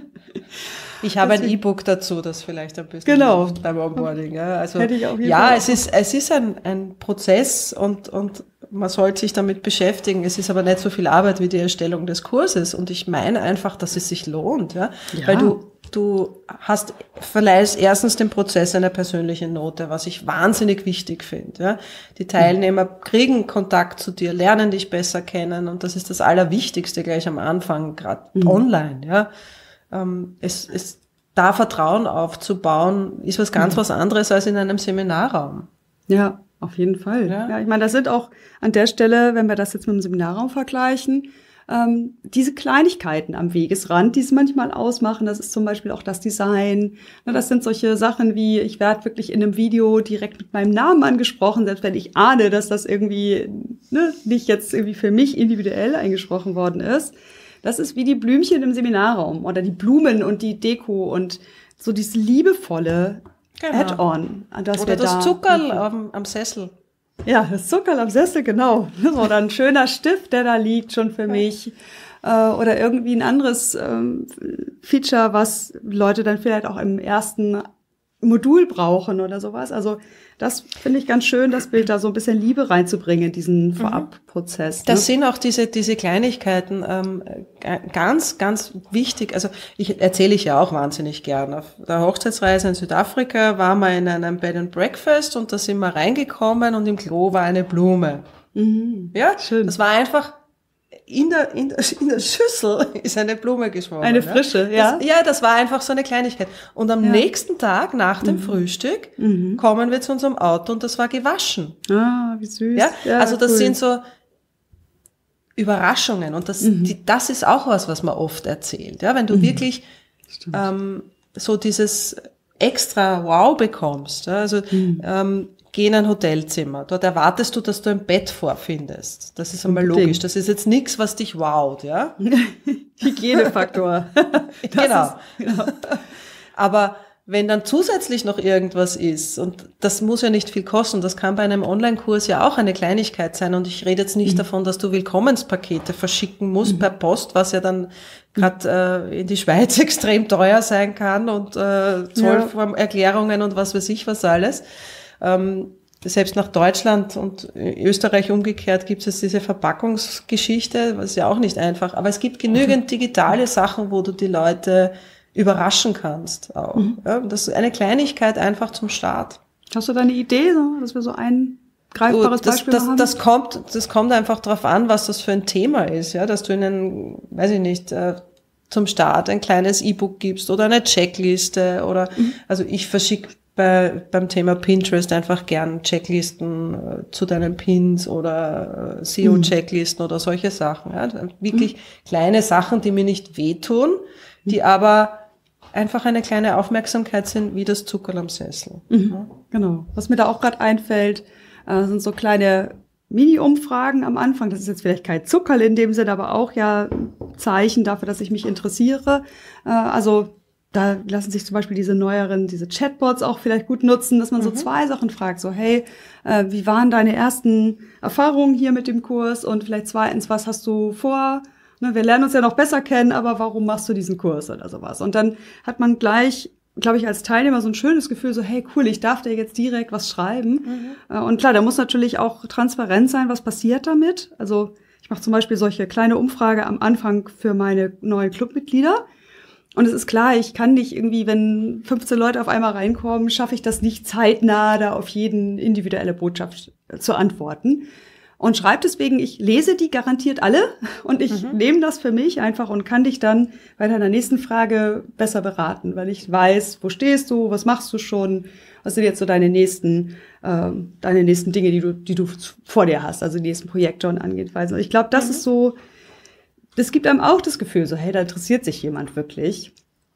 Ich habe Deswegen. ein E-Book dazu, das vielleicht ein bisschen genau. hilft beim Onboarding. Ja, also, Hätte ich auf jeden ja Fall es ist, es ist ein, ein Prozess und, und man sollte sich damit beschäftigen. Es ist aber nicht so viel Arbeit wie die Erstellung des Kurses. Und ich meine einfach, dass es sich lohnt, ja, ja. weil du Du hast, verleihst erstens dem Prozess eine persönliche Note, was ich wahnsinnig wichtig finde. Ja. Die Teilnehmer kriegen Kontakt zu dir, lernen dich besser kennen und das ist das Allerwichtigste gleich am Anfang, gerade mhm. online. Ja. Ähm, es, es, da Vertrauen aufzubauen, ist was ganz mhm. was anderes als in einem Seminarraum. Ja, auf jeden Fall. Ja. Ja, ich meine, das sind auch an der Stelle, wenn wir das jetzt mit dem Seminarraum vergleichen, Ähm, diese Kleinigkeiten am Wegesrand, die es manchmal ausmachen, das ist zum Beispiel auch das Design. Das sind solche Sachen wie, ich werde wirklich in einem Video direkt mit meinem Namen angesprochen, selbst wenn ich ahne, dass das irgendwie ne, nicht jetzt irgendwie für mich individuell eingesprochen worden ist. Das ist wie die Blümchen im Seminarraum oder die Blumen und die Deko und so dieses liebevolle genau. Add-on. Das oder das da Zuckerl am, am Sessel. Ja, das Zuckerl am Sessel, genau. Oder ein schöner Stift, der da liegt, schon für mich. Äh, oder irgendwie ein anderes ähm, Feature, was Leute dann vielleicht auch im ersten Modul brauchen oder sowas. Also das finde ich ganz schön, das Bild da so ein bisschen Liebe reinzubringen in diesen Vorabprozess. Das ne? sind auch diese diese Kleinigkeiten ähm, ganz, ganz wichtig. Also ich erzähle ich ja auch wahnsinnig gern. Auf der Hochzeitsreise in Südafrika waren wir in einem Bed and Breakfast und da sind wir reingekommen und im Klo war eine Blume. Mhm. Ja, schön. Das war einfach In der, in, der, in der Schüssel ist eine Blume geschwommen. Eine frische, ja? Das, ja, das war einfach so eine Kleinigkeit. Und am ja. nächsten Tag, nach dem mhm. Frühstück, mhm. kommen wir zu unserem Auto und das war gewaschen. Ah, wie süß. Ja, ja also das cool. sind so Überraschungen. Und das, mhm. die, das ist auch was, was man oft erzählt. Ja, wenn du mhm. wirklich ähm, so dieses extra Wow bekommst. Ja, also mhm. ähm, geh in ein Hotelzimmer. Dort erwartest du, dass du ein Bett vorfindest. Das ist einmal logisch. Das ist jetzt nichts, was dich wowt, ja? Hygienefaktor. genau. Ist, genau. Aber wenn dann zusätzlich noch irgendwas ist, und das muss ja nicht viel kosten, das kann bei einem Online-Kurs ja auch eine Kleinigkeit sein, und ich rede jetzt nicht mhm. davon, dass du Willkommenspakete verschicken musst mhm. per Post, was ja dann gerade äh, in die Schweiz extrem teuer sein kann, und äh, Zollformerklärungen ja. und was weiß ich was alles. Ähm, selbst nach Deutschland und Österreich umgekehrt gibt es diese Verpackungsgeschichte, was ist ja auch nicht einfach. Aber es gibt genügend digitale Sachen, wo du die Leute überraschen kannst auch. Mhm. Ja, das ist eine Kleinigkeit einfach zum Start. Hast du da eine Idee, dass wir so ein greifbares das, Beispiel das, haben? Das kommt, das kommt einfach darauf an, was das für ein Thema ist, ja, dass du ihnen, weiß ich nicht, äh, zum Start ein kleines E-Book gibst oder eine Checkliste oder, mhm. also ich verschicke bei, beim Thema Pinterest einfach gern Checklisten äh, zu deinen Pins oder äh, S E O-Checklisten mhm. oder solche Sachen. Ja. Wirklich mhm. kleine Sachen, die mir nicht wehtun, die aber einfach eine kleine Aufmerksamkeit sind, wie das Zuckerl am Sessel. Mhm. Ja. Genau. Was mir da auch gerade einfällt, äh, sind so kleine Mini-Umfragen am Anfang. Das ist jetzt vielleicht kein Zuckerl in dem Sinne, aber auch ja Zeichen dafür, dass ich mich interessiere. Äh, also da lassen sich zum Beispiel diese neueren, diese Chatbots auch vielleicht gut nutzen, dass man mhm. so zwei Sachen fragt. So, hey, äh, wie waren deine ersten Erfahrungen hier mit dem Kurs? Und vielleicht zweitens, was hast du vor? Ne, wir lernen uns ja noch besser kennen, aber warum machst du diesen Kurs oder sowas? Und dann hat man gleich, glaube ich, als Teilnehmer so ein schönes Gefühl, so, hey, cool, ich darf dir jetzt direkt was schreiben. Mhm. Und klar, da muss natürlich auch transparent sein, was passiert damit. Also ich mache zum Beispiel solche kleine Umfrage am Anfang für meine neuen Clubmitglieder. Und es ist klar, ich kann nicht irgendwie, wenn fünfzehn Leute auf einmal reinkommen, schaffe ich das nicht zeitnah, da auf jeden individuelle Botschaft zu antworten. Und schreibe deswegen, ich lese die garantiert alle und ich mhm. nehme das für mich einfach und kann dich dann bei deiner nächsten Frage besser beraten, weil ich weiß, wo stehst du, was machst du schon, was sind jetzt so deine nächsten, ähm, deine nächsten Dinge, die du, die du vor dir hast, also die nächsten Projekte und Angehensweisen. Also ich glaube, das mhm. ist so, das gibt einem auch das Gefühl, so, hey, da interessiert sich jemand wirklich,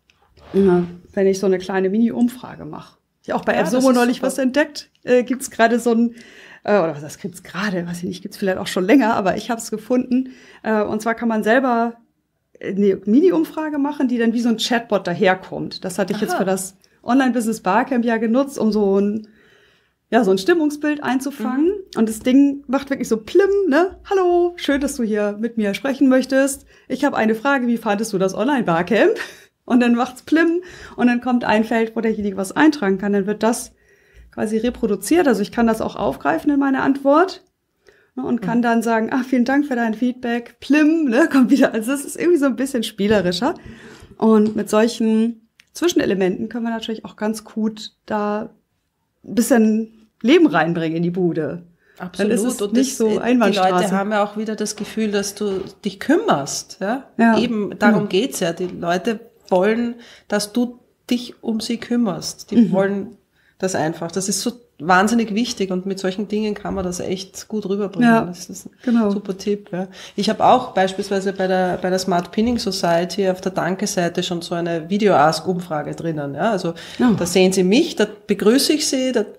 ja, wenn ich so eine kleine Mini-Umfrage mache. Ich habe auch bei ja, AppSumo neulich super. was entdeckt, äh, gibt's gerade so ein, äh, oder was das gibt's gerade, weiß ich nicht, gibt's vielleicht auch schon länger, aber ich habe es gefunden. Äh, und zwar kann man selber eine Mini-Umfrage machen, die dann wie so ein Chatbot daherkommt. Das hatte ich Aha. jetzt für das Online-Business Barcamp ja genutzt, um so ein, ja, so ein Stimmungsbild einzufangen. Mhm. Und das Ding macht wirklich so plim, ne? Hallo, schön, dass du hier mit mir sprechen möchtest. Ich habe eine Frage, wie fandest du das Online-Barcamp? Und dann macht's plim und dann kommt ein Feld, wo derjenige was eintragen kann. Dann wird das quasi reproduziert. Also ich kann das auch aufgreifen in meine Antwort. Und kann dann sagen, ach, vielen Dank für dein Feedback, plim, ne, kommt wieder. Also es ist irgendwie so ein bisschen spielerischer. Und mit solchen Zwischenelementen können wir natürlich auch ganz gut da ein bisschen Leben reinbringen in die Bude. Absolut. Dann ist es und nicht das, so Einbahnstraße. Die Leute haben ja auch wieder das Gefühl, dass du dich kümmerst. Ja? Ja. Eben, darum mhm. geht's ja. Die Leute wollen, dass du dich um sie kümmerst. Die mhm. wollen das einfach. Das ist so wahnsinnig wichtig und mit solchen Dingen kann man das echt gut rüberbringen. Ja, das ist ein genau. super Tipp. Ja. Ich habe auch beispielsweise bei der bei der Smart Pinning Society auf der Danke-Seite schon so eine Video-Ask-Umfrage drinnen. Ja. Also ja. da sehen Sie mich, da begrüße ich Sie da,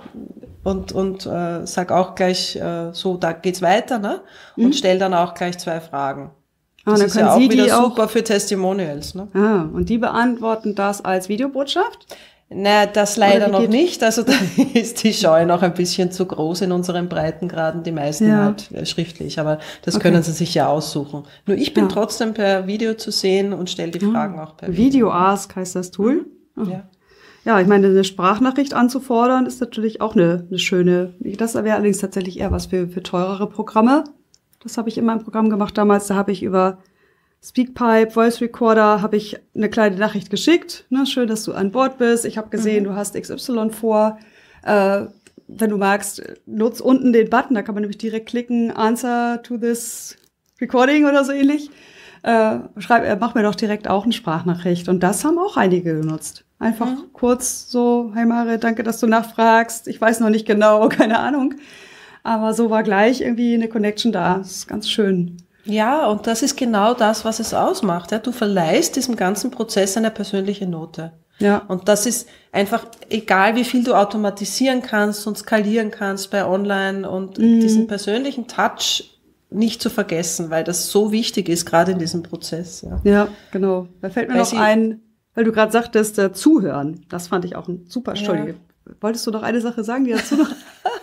und und äh, sag auch gleich äh, so, da geht's weiter, ne? Und mhm. stell dann auch gleich zwei Fragen. Das ah, ist ja auch Sie wieder super auch für Testimonials. Ne? Ah, und die beantworten das als Videobotschaft? Na, das leider noch nicht. Also da ist die Scheu noch ein bisschen zu groß in unseren Breitengraden. Die meisten ja. halt schriftlich, aber das okay. können Sie sich ja aussuchen. Nur ich bin ja. trotzdem per Video zu sehen und stelle die Fragen ja. auch per Video. Video Ask heißt das Tool. Oh. Ja. Ja, ich meine, eine Sprachnachricht anzufordern ist natürlich auch eine, eine schöne. Das wäre allerdings tatsächlich eher was für, für teurere Programme. Das habe ich in meinem Programm gemacht damals. Da habe ich über Speakpipe, Voice Recorder, habe ich eine kleine Nachricht geschickt. Ne, schön, dass du an Bord bist. Ich habe gesehen, mhm. du hast X Y vor. Äh, wenn du magst, nutz unten den Button. Da kann man nämlich direkt klicken, Answer to this recording oder so ähnlich. Äh, schreib, äh, mach mir doch direkt auch eine Sprachnachricht. Und das haben auch einige genutzt. Einfach mhm. kurz so, hey Mare, danke, dass du nachfragst. Ich weiß noch nicht genau, keine Ahnung. Aber so war gleich irgendwie eine Connection da. Das ist ganz schön. Ja, und das ist genau das, was es ausmacht. Ja, du verleihst diesem ganzen Prozess eine persönliche Note. Ja. Und das ist einfach, egal wie viel du automatisieren kannst und skalieren kannst bei Online und mhm. diesen persönlichen Touch nicht zu vergessen, weil das so wichtig ist, gerade in diesem Prozess. Ja, ja genau. Da fällt mir weil noch ein, weil du gerade sagtest, äh, zuhören. Das fand ich auch ein super, Entschuldige. Ja. Wolltest du noch eine Sache sagen, die dazu noch...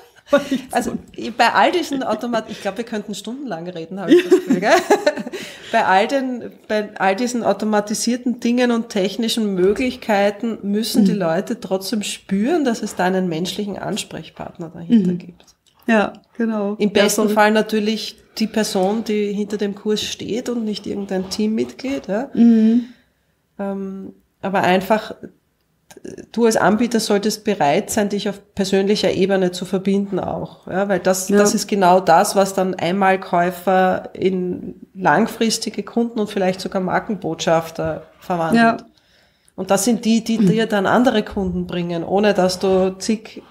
Also bei all diesen Automat, ich glaube, wir könnten stundenlang reden, habe ich das Gefühl, gell? bei all den, bei all diesen automatisierten Dingen und technischen Möglichkeiten müssen mhm. die Leute trotzdem spüren, dass es da einen menschlichen Ansprechpartner dahinter mhm. gibt. Ja, genau. Im besten ja, so Fall natürlich die Person, die hinter dem Kurs steht und nicht irgendein Teammitglied. Ja? Mhm. Ähm, aber einfach du als Anbieter solltest bereit sein, dich auf persönlicher Ebene zu verbinden auch, ja, weil das, ja. das ist genau das, was dann Einmalkäufer in langfristige Kunden und vielleicht sogar Markenbotschafter verwandelt. Ja. Und das sind die, die dir dann andere Kunden bringen, ohne dass du zig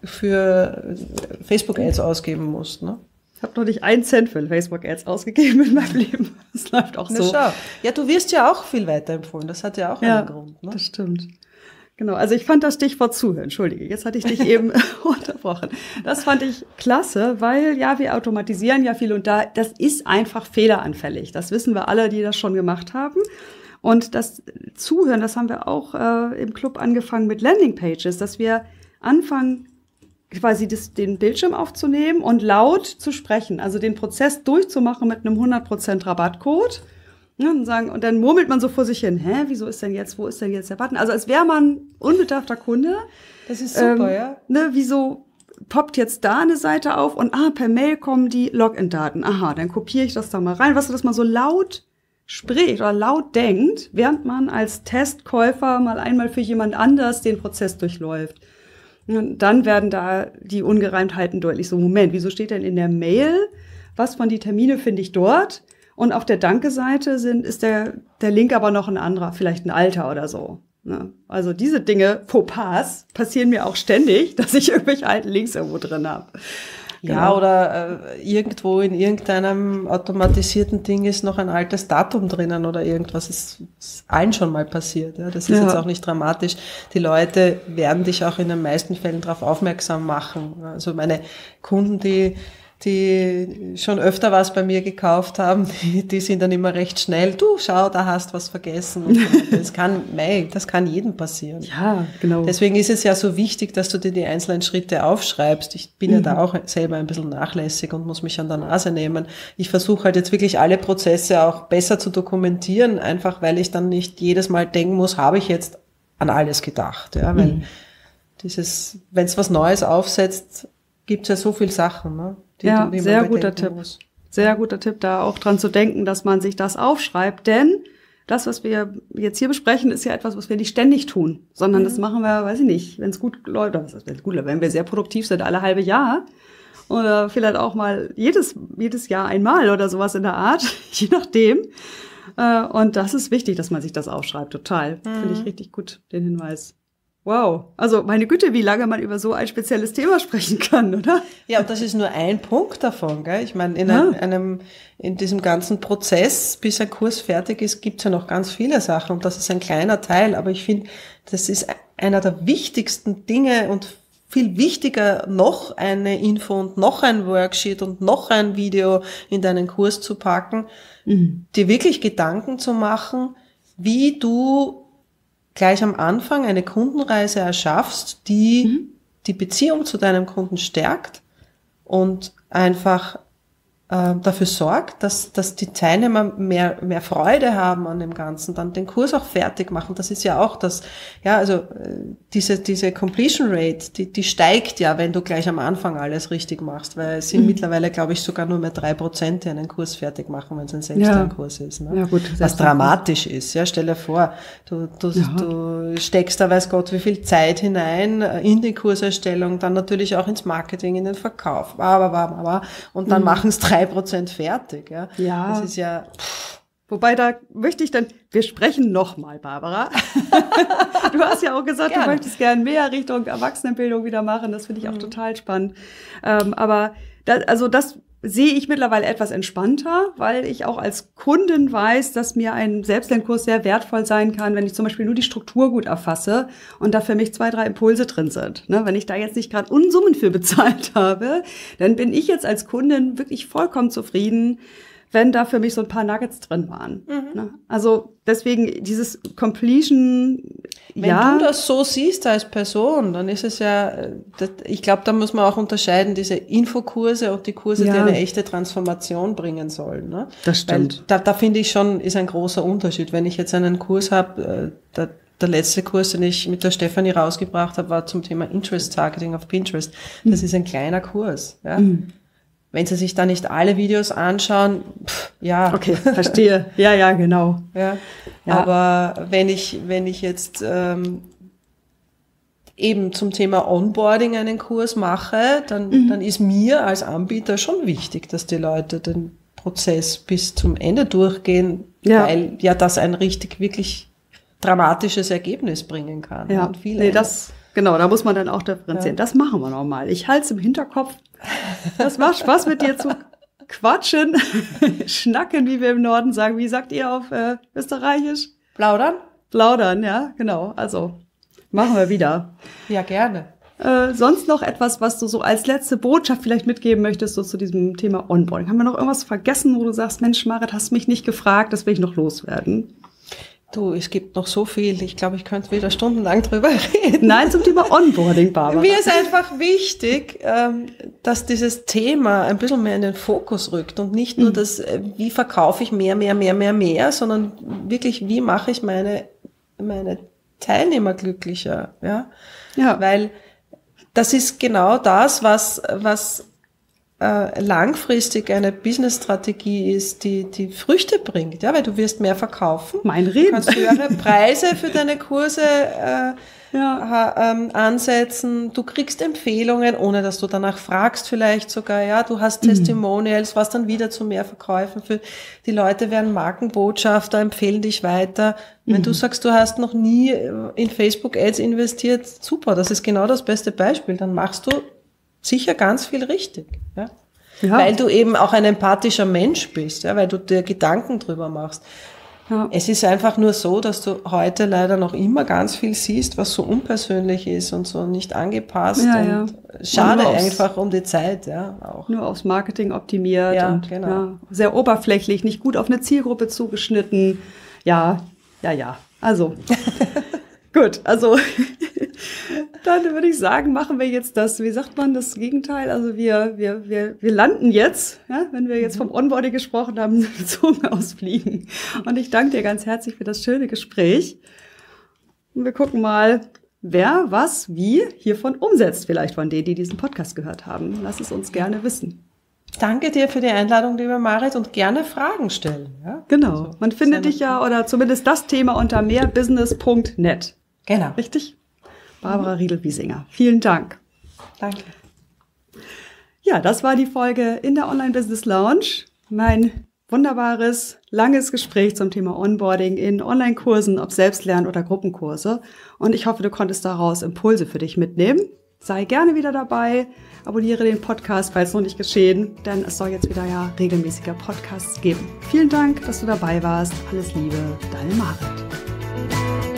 für Facebook-Ads ausgeben musst, ne? Ich habe noch nicht einen Cent für Facebook-Ads ausgegeben in meinem Leben. Das läuft auch so. Na, schau. Ja, du wirst ja auch viel weiterempfohlen. Das hat ja auch ja, einen Grund, ne? Das stimmt. Genau, also ich fand das Stichwort Zuhören, entschuldige, jetzt hatte ich dich eben unterbrochen. Das fand ich klasse, weil ja, wir automatisieren ja viel und da, das ist einfach fehleranfällig. Das wissen wir alle, die das schon gemacht haben. Und das Zuhören, das haben wir auch äh, im Club angefangen mit Landingpages, dass wir anfangen, quasi das, den Bildschirm aufzunehmen und laut zu sprechen, also den Prozess durchzumachen mit einem hundert Prozent Rabattcode. Ja, und, sagen, und dann murmelt man so vor sich hin, hä, wieso ist denn jetzt, wo ist denn jetzt der Button? Also als wäre man unbedarfter Kunde. Das ist super, ähm, ja. Ne, wieso poppt jetzt da eine Seite auf und ah, per Mail kommen die Login-Daten. Aha, dann kopiere ich das da mal rein. Was, dass man so laut spricht oder laut denkt, während man als Testkäufer mal einmal für jemand anders den Prozess durchläuft. Und dann werden da die Ungereimtheiten deutlich. So, Moment, wieso steht denn in der Mail, was von die Termine finde ich dort? Und auf der Danke-Seite sind, ist der, der Link aber noch ein anderer, vielleicht ein alter oder so. Ne? Also diese Dinge, Fauxpas, passieren mir auch ständig, dass ich irgendwelche alten Links irgendwo drin habe. Genau. Ja, oder äh, irgendwo in irgendeinem automatisierten Ding ist noch ein altes Datum drinnen oder irgendwas. Das ist allen schon mal passiert. Ja? Das ist ja. jetzt auch nicht dramatisch. Die Leute werden dich auch in den meisten Fällen darauf aufmerksam machen. Also meine Kunden, die die schon öfter was bei mir gekauft haben, die, die sind dann immer recht schnell, du, schau, da hast was vergessen. Und das kann, mei, das kann jedem passieren. Ja, genau. Deswegen ist es ja so wichtig, dass du dir die einzelnen Schritte aufschreibst. Ich bin mhm. ja da auch selber ein bisschen nachlässig und muss mich an der Nase nehmen. Ich versuche halt jetzt wirklich alle Prozesse auch besser zu dokumentieren, einfach weil ich dann nicht jedes Mal denken muss, habe ich jetzt an alles gedacht. Ja, weil mhm. dieses, wenn es was Neues aufsetzt, gibt es ja so viele Sachen, ne? Die, ja, die sehr guter Tipp. Muss. Sehr guter Tipp, da auch dran zu denken, dass man sich das aufschreibt. Denn das, was wir jetzt hier besprechen, ist ja etwas, was wir nicht ständig tun, sondern mhm. das machen wir, weiß ich nicht, wenn es gut läuft, das ist gut, wenn wir sehr produktiv sind, alle halbe Jahr oder vielleicht auch mal jedes jedes Jahr einmal oder sowas in der Art, je nachdem. Und das ist wichtig, dass man sich das aufschreibt, total. Mhm. Finde ich richtig gut, den Hinweis. Wow, also meine Güte, wie lange man über so ein spezielles Thema sprechen kann, oder? Ja, und das ist nur ein Punkt davon, gell? Ich meine, in ja. einem, einem, in diesem ganzen Prozess, bis ein Kurs fertig ist, gibt's ja noch ganz viele Sachen und das ist ein kleiner Teil, aber ich finde, das ist einer der wichtigsten Dinge und viel wichtiger, noch eine Info und noch ein Worksheet und noch ein Video in deinen Kurs zu packen, mhm. dir wirklich Gedanken zu machen, wie du gleich am Anfang eine Kundenreise erschaffst, die mhm. die Beziehung zu deinem Kunden stärkt und einfach äh, dafür sorgt, dass dass die Teilnehmer mehr mehr Freude haben an dem Ganzen, dann den Kurs auch fertig machen. Das ist ja auch das, ja, also äh, diese diese Completion Rate, die die steigt ja, wenn du gleich am Anfang alles richtig machst, weil es sind mhm. mittlerweile, glaube ich, sogar nur mehr drei Prozent, die einen Kurs fertig machen, wenn es ein Selbstlernkurs ja. ist. Ne? Ja, gut, was dramatisch ist. Ja, stell dir vor, du du, ja. du steckst da, weiß Gott, wie viel Zeit hinein in die Kurserstellung, dann natürlich auch ins Marketing, in den Verkauf, aber, aber, aber, und dann mhm. machen es drei Prozent fertig, ja. Ja. Das ist ja, pff. Wobei, da möchte ich dann, wir sprechen nochmal, Barbara. Du hast ja auch gesagt, gerne. Du möchtest gerne mehr Richtung Erwachsenenbildung wieder machen. Das finde ich auch mhm. total spannend. Ähm, aber, da, also das sehe ich mittlerweile etwas entspannter, weil ich auch als Kundin weiß, dass mir ein Selbstlernkurs sehr wertvoll sein kann, wenn ich zum Beispiel nur die Struktur gut erfasse und da für mich zwei, drei Impulse drin sind. Ne, wenn ich da jetzt nicht gerade Unsummen für bezahlt habe, dann bin ich jetzt als Kundin wirklich vollkommen zufrieden, wenn da für mich so ein paar Nuggets drin waren. Mhm. Ne? Also deswegen dieses Completion, wenn ja. du das so siehst als Person, dann ist es ja, das, ich glaube, da muss man auch unterscheiden, diese Infokurse und die Kurse, ja. die eine echte Transformation bringen sollen. Ne? Das stimmt. Weil da, da finde ich schon, ist ein großer Unterschied. Wenn ich jetzt einen Kurs habe, der, der letzte Kurs, den ich mit der Stefanie rausgebracht habe, war zum Thema Interest Targeting auf Pinterest. Das mhm. ist ein kleiner Kurs. Ja. Mhm. Wenn Sie sich da nicht alle Videos anschauen, pff, ja. Okay, verstehe. Ja, ja, genau. Ja. Ja. Aber wenn ich, wenn ich jetzt ähm, eben zum Thema Onboarding einen Kurs mache, dann, mhm. dann ist mir als Anbieter schon wichtig, dass die Leute den Prozess bis zum Ende durchgehen, ja. weil ja das ein richtig, wirklich dramatisches Ergebnis bringen kann. Ja, und viele nee, das, genau, da muss man dann auch differenzieren. Ja. Das machen wir nochmal. Ich halte es im Hinterkopf. Das macht Spaß, mit dir zu quatschen, schnacken, wie wir im Norden sagen. Wie sagt ihr auf äh, Österreichisch? Plaudern? Plaudern, ja, genau. Also, machen wir wieder. Ja, gerne. Äh, sonst noch etwas, was du so als letzte Botschaft vielleicht mitgeben möchtest, so zu diesem Thema Onboarding? Haben wir noch irgendwas vergessen, wo du sagst, Mensch, Marit, hast mich nicht gefragt, das will ich noch loswerden? Du, es gibt noch so viel. Ich glaube, ich könnte wieder stundenlang drüber reden. Nein, zum Thema Onboarding, Barbara. Mir ist einfach wichtig, dass dieses Thema ein bisschen mehr in den Fokus rückt und nicht nur das, wie verkaufe ich mehr, mehr, mehr, mehr, mehr, sondern wirklich, wie mache ich meine, meine Teilnehmer glücklicher, ja? Ja. Weil das ist genau das, was, was, langfristig eine Business-Strategie ist, die die Früchte bringt, ja, weil du wirst mehr verkaufen. Mein Reden. Du kannst höhere Preise für deine Kurse äh, ja. ha, ähm, ansetzen. Du kriegst Empfehlungen, ohne dass du danach fragst vielleicht sogar. Ja, du hast Testimonials, was dann wieder zu mehr Verkäufen führt. Die Leute werden Markenbotschafter, empfehlen dich weiter. Mhm. Wenn du sagst, du hast noch nie in Facebook-Ads investiert, super, das ist genau das beste Beispiel. Dann machst du sicher ganz viel richtig, ja? Ja. Weil du eben auch ein empathischer Mensch bist, ja, weil du dir Gedanken drüber machst. Ja. Es ist einfach nur so, dass du heute leider noch immer ganz viel siehst, was so unpersönlich ist und so nicht angepasst. Ja, und ja. Schade einfach um die Zeit, ja, auch. Nur aufs Marketing optimiert ja, und genau. ja, sehr oberflächlich, nicht gut auf eine Zielgruppe zugeschnitten. Ja, ja, ja. Also, gut, also dann würde ich sagen, machen wir jetzt das, wie sagt man, das Gegenteil. Also wir, wir, wir, wir landen jetzt, ja, wenn wir jetzt vom Onboarding gesprochen haben, die Zunge ausfliegen. Und ich danke dir ganz herzlich für das schöne Gespräch. Und wir gucken mal, wer was wie hiervon umsetzt, vielleicht von denen, die diesen Podcast gehört haben. Lass es uns gerne wissen. Danke dir für die Einladung, liebe Marit, und gerne Fragen stellen. Ja? Genau, also, man findet dich ja, oder zumindest das Thema unter mehrbusiness punkt net. Genau. Richtig? Barbara Riedel-Wiesinger. Vielen Dank. Danke. Ja, das war die Folge in der Online-Business Lounge. Mein wunderbares, langes Gespräch zum Thema Onboarding in Online-Kursen, ob Selbstlern- oder Gruppenkurse. Und ich hoffe, du konntest daraus Impulse für dich mitnehmen. Sei gerne wieder dabei. Abonniere den Podcast, falls noch nicht geschehen, denn es soll jetzt wieder ja regelmäßiger Podcasts geben. Vielen Dank, dass du dabei warst. Alles Liebe, deine Marit.